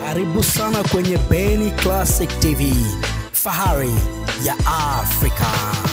Karibu sana kwenye Benny Classic TV, fahari ya Afrika.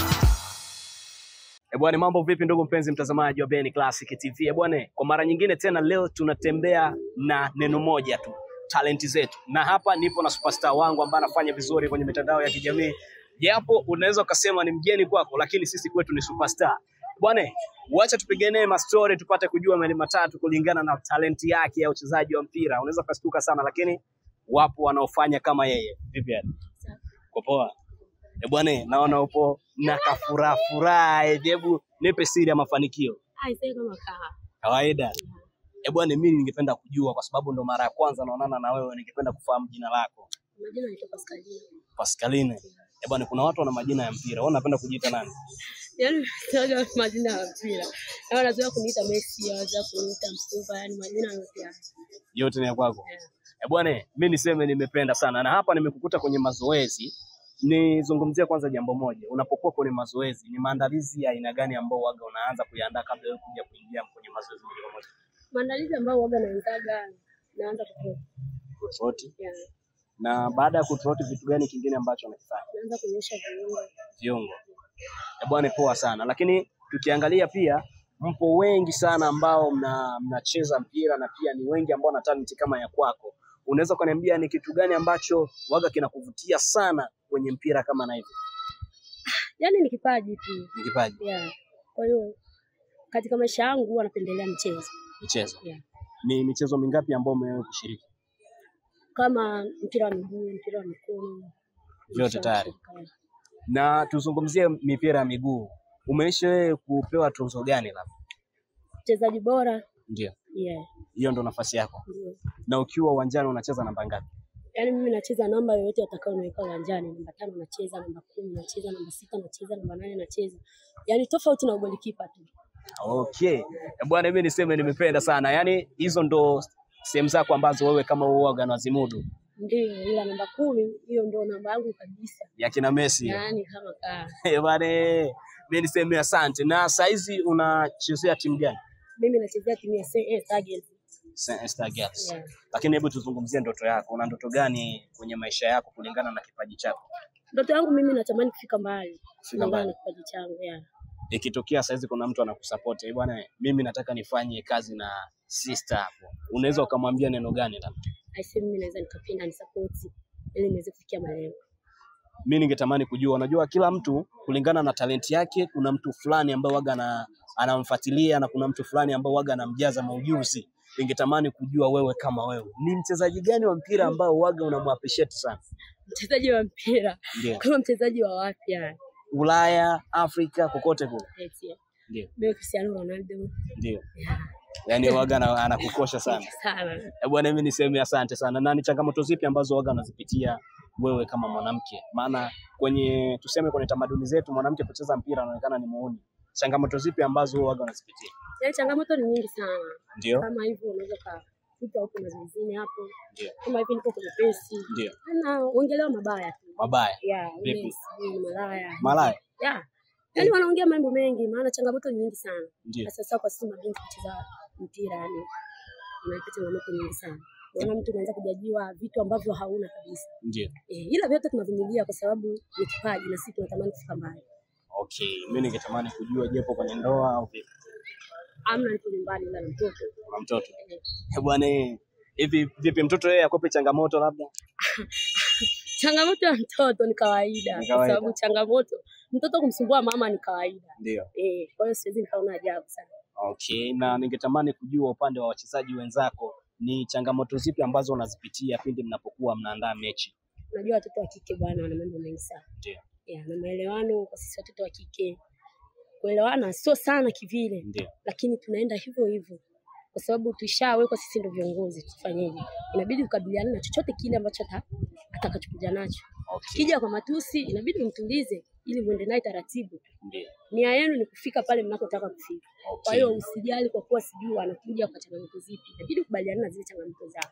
Bwana, mambo vipi ndugu mpenzi mtazamaji wa Benny Classic TV? Bwana, kwa mara nyingine tena leo tunatembea na neno moja tu, talenti zetu. Na hapa nipo na superstar wangu ambaye anafanya vizuri kwenye mitandao ya kijamii. Japo unaweza ukasema ni mgeni kwako, lakini sisi kwetu ni superstar. Bwana, wacha tupigane ma story tupate kujua mali matatu kulingana na talenti yake ya uchezaji wa mpira. Unaweza kustuka sana, lakini wapo wanaofanya kama yeye. Vipi yani? Kwa poa. Bwana, naona upo na kafuraha. Hebu nipe siri ya mafanikio. Sasa kama Kawaida. Bwana, mimi ningependa kujua kwa sababu ndo mara ya kwanza naonana na wewe, ningependa kufahamu jina lako. Majina ni Pascaline. Pascaline. Bwana, kuna watu wana majina ya mpira. Wewe unapenda kujiita nani? Yaani sio majina ya mpira. Na wanazoea kuniita Messi, wanazoea kuniita Msuva, yani majina yote. Yote ni ya kwako. Bwana, mimi niseme nimependa sana. Na hapa nimekukuta kwenye mazoezi. Nizungumzie kwanza jambo moja. Unapokuwa kwenye mazoezi, ni maandalizi ya aina gani ambao waga unaanza kuiandaa kabla ya kuja kuingia kwenye mazoezi moja kwa moja? Maandalizi ambao waga naanza kutroti. Na baada ya kutroti vitu gani kingine ambacho unakifanya? Naanza kunyosha viungo. Bwana, poa sana. Lakini tukiangalia pia mpo wengi sana ambao mnacheza mpira na pia ni wengi ambao wana talent kama ya kwako. Unaweza kuniambia ni kitu gani ambacho waga kinakuvutia sana kwenye mpira kama na hivi? Yaani ni kipaji tu. Ni kipaji. Kwa hiyo katika maisha yangu huwa napendelea michezo. Ni michezo mingapi ambao umewahi kushiriki? Kama mpira wa miguu, mpira wa mikono, vyote tayari. Na tuzungumzie mipira ya miguu. Umeishi kupewa tuzo gani labda? Mchezaji bora. Ndio. Hiyo ndo nafasi yako. Na ukiwa uwanjani unacheza namba ngapi? Yaani mimi nacheza namba yoyote atakayoniweka uwanjani. Namba 5 nacheza, namba 10 nacheza, namba 6 nacheza, namba 8 nacheza. Yaani tofauti na golikipa tu. Okay. Bwana, mimi niseme nimependa sana. Yaani hizo ndo sehemu zako ambazo wewe kama uoga na zimudu. Ndio, ila namba 10 hiyo ndo namba yangu kabisa. Ya kina Messi. Yaani kama bwana, mimi niseme asante. Na saizi unachezea timu gani? Mimi nachezea timu ya Star Girls. Lakini hebu tuzungumzie ndoto yako. Una ndoto gani kwenye maisha yako kulingana na kipaji chako? Ndoto yangu mimi natamani kufika mbali. Kulingana na kipaji changu. Ikitokea saizi kuna mtu anakusupport, bwana, mimi nataka nifanye kazi na sister hapo, unaweza ukamwambia neno gani labda? Mimi naweza nikapenda ni support ili niweze kufikia malengo. Mimi ningetamani kujua, unajua kila mtu kulingana na talenti yake, kuna mtu fulani ambaye waga anamfuatilia na kuna mtu fulani ambaye waga anamjaza maujuzi. Ningetamani kujua wewe kama wewe, ni mchezaji gani wa mpira ambao waga unamappreciate sana? Mchezaji wa mpira? Kama mchezaji wa wapi Ulaya, Afrika, kokote kule? Ndio. Mimi Cristiano Ronaldo. Ndio. Yaani waga anakukosha sana. Sana. Bwana, mimi niseme asante sana. Na ni changamoto zipi ambazo waga unazipitia wewe kama mwanamke? Maana tuseme kwenye tamaduni zetu mwanamke kucheza mpira anaonekana ni muuni. Changamoto zipi ambazo waga unazipitia? Changamoto ni nyingi sana. Ndio. Kama hivyo unaweza kuta huko na zingine hapo. Ndio. Kama hivi niko kwenye pesi. Ndio. Na uongelewa mabaya tu. Mabaya? Vipi? Malaya? Yaani wanaongea mambo mengi, maana changamoto ni nyingi sana. Sasa kwa sisi mabinti kucheza mpira unapata changamoto nyingi sana. Unaona mtu anaanza kujajiwa vitu ambavyo hauna kabisa. Ndio. Ila vyote tunavumilia kwa sababu ni kipaji na sisi tunatamani kufika mbali. Okay, mimi ningetamani kujua jepo kwenye ndoa au vipi? Amna, nipo nyumbani na mtoto. Na mtoto. Bwana, hivi vipi mtoto yeye akope changamoto labda? Changamoto ya mtoto ni kawaida. Kwa sababu changamoto mtoto kumsumbua mama ni kawaida. Ndio. Kwa hiyo siwezi nikaona ajabu sana. Okay, na ningetamani kujua upande wa wachezaji wenzako ni changamoto zipi ambazo unazipitia pindi mnapokuwa mnaandaa mechi? Unajua watoto wa kike bwana wana mambo mengi sana. Ndio. Na maelewano kwa sisi watoto wa kike. Kuelewana sio sana kivile. Ndio. Lakini tunaenda hivyo hivyo. Kwa sababu tushawekwa sisi ndio viongozi, tufanyeje? Inabidi tukabiliane na chochote kile ambacho atakachokuja nacho. Kija kwa matusi inabidi mtulize ili muende naye taratibu. Ndio. Nia yenu ni kufika pale mnakotaka kufika. Kwa hiyo usijali kwa kuwa sijui anakuja kwa changamoto zipi. Inabidi kubaliana na zile changamoto zao.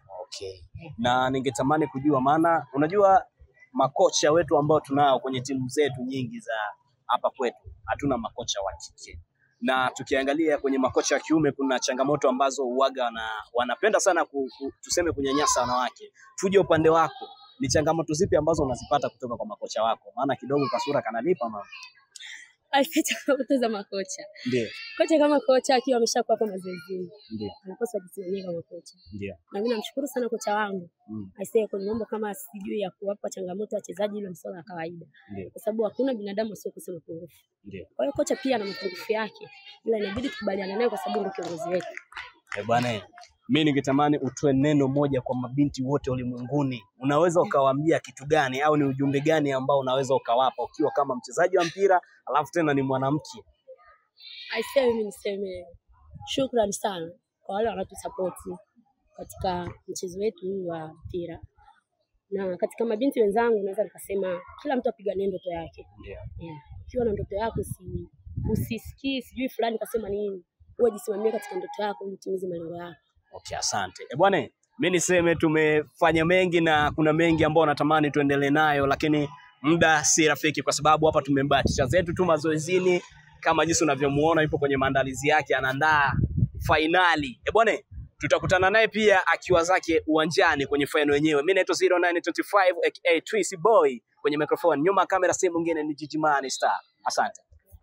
Na ningetamani kujua, maana unajua makocha wetu ambao tunao kwenye timu zetu nyingi za hapa kwetu, hatuna makocha wa kike. na tukiangalia kwenye makocha wa kiume kuna changamoto ambazo uwaga wanapenda sana tuseme kunyanyasa wanawake. Tuje upande wako, ni changamoto zipi ambazo unazipata kutoka kwa makocha wako? Maana kidogo kasura kanalipa mama. Changamoto za makocha. Ndio. Kocha kama kocha akiwa ameshakuwa kwa mazoezi. Ndio. Anakosa kusimamia kama kocha. Ndio. Na mimi namshukuru sana kocha wangu. Aisee, kwa mambo kama sijui ya kuwapa changamoto wachezaji ile masuala ya kawaida. Kwa sababu hakuna binadamu sio kusema pungufu. Ndio. Kwa hiyo kocha pia ana mapungufu yake. Ila inabidi tukubaliane naye kwa sababu ndio kiongozi wetu. Bwana, mimi ningetamani utoe neno moja kwa mabinti wote ulimwenguni. Unaweza ukawaambia kitu gani au ni ujumbe gani ambao unaweza ukawapa ukiwa kama mchezaji wa mpira alafu tena ni mwanamke? Aisee, mimi niseme shukrani sana kwa wale wanatusupport katika mchezo wetu huu wa mpira. Na katika mabinti wenzangu naweza nikasema kila mtu apiganie ndoto yake. Ndio. Ukiwa na ndoto yako usisikii sijui fulani kasema nini. Wewe jisimamie katika ndoto yako ili utimize malengo yako. Okay, asante. Bwana, mimi niseme tumefanya mengi na kuna mengi ambao natamani tuendelee nayo, lakini muda si rafiki kwa sababu hapa tumembatisha zetu tu mazoezini kama jinsi unavyomuona yupo kwenye maandalizi yake anaandaa finali. Bwana, tutakutana naye pia akiwa zake uwanjani kwenye final yenyewe. Mimi naitwa 0925 aka Twisi Boy kwenye microphone. Nyuma kamera si mwingine ni Jijimani Star. Asante.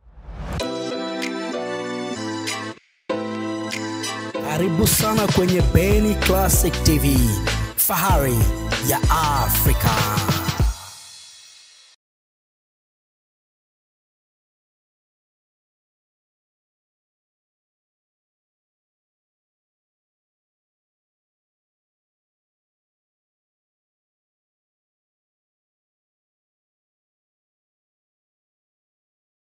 Karibu sana kwenye Benny Classic TV, fahari ya Afrika.